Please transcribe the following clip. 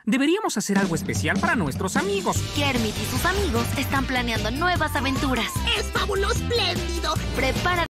Deberíamos hacer algo especial para nuestros amigos. Kermit y sus amigos están planeando nuevas aventuras. ¡Es fabuloso, espléndido! Prepara